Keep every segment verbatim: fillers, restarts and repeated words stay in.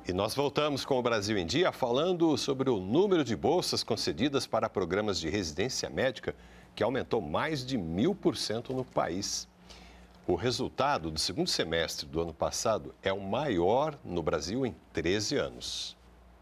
E nós voltamos com o Brasil em Dia falando sobre o número de bolsas concedidas para programas de residência médica, que aumentou mais de mil por cento no país. O resultado do segundo semestre do ano passado é o maior no Brasil em treze anos.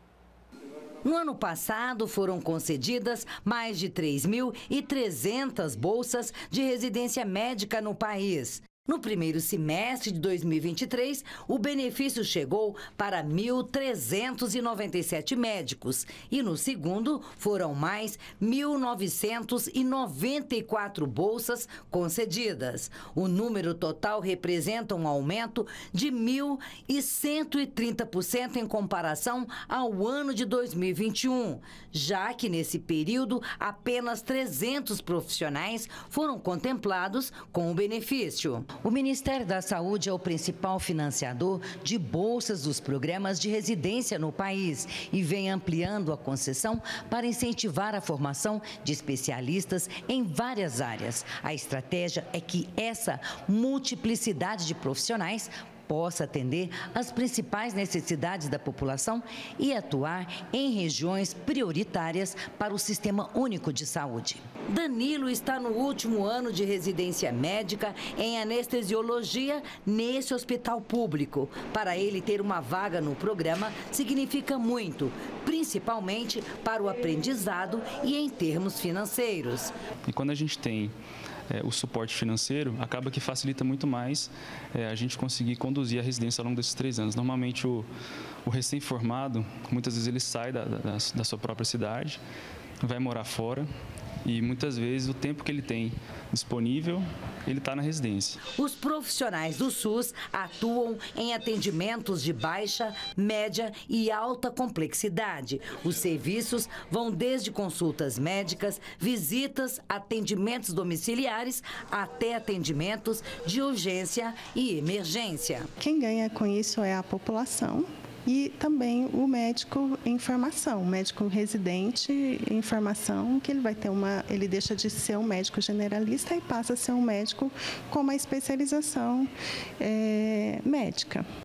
No ano passado, foram concedidas mais de três mil e trezentas bolsas de residência médica no país. No primeiro semestre de dois mil e vinte e três, o benefício chegou para mil trezentos e noventa e sete médicos e no segundo foram mais mil novecentos e noventa e quatro bolsas concedidas. O número total representa um aumento de mil cento e trinta por cento em comparação ao ano de dois mil e vinte e um, já que nesse período apenas trezentos profissionais foram contemplados com o benefício. O Ministério da Saúde é o principal financiador de bolsas dos programas de residência no país e vem ampliando a concessão para incentivar a formação de especialistas em várias áreas. A estratégia é que essa multiplicidade de profissionais possa atender às principais necessidades da população e atuar em regiões prioritárias para o Sistema Único de Saúde. Danilo está no último ano de residência médica em anestesiologia nesse hospital público. Para ele, ter uma vaga no programa significa muito, principalmente para o aprendizado e em termos financeiros. E quando a gente tem É, o suporte financeiro, acaba que facilita muito mais é, a gente conseguir conduzir a residência ao longo desses três anos. Normalmente, o, o recém-formado, muitas vezes ele sai da, da, da sua própria cidade, vai morar fora e muitas vezes o tempo que ele tem disponível, ele está na residência. Os profissionais do SUS atuam em atendimentos de baixa, média e alta complexidade. Os serviços vão desde consultas médicas, visitas, atendimentos domiciliares, até atendimentos de urgência e emergência. Quem ganha com isso é a população. E também o médico em formação, o médico residente em formação, que ele vai ter uma, ele deixa de ser um médico generalista e passa a ser um médico com uma especialização é, médica.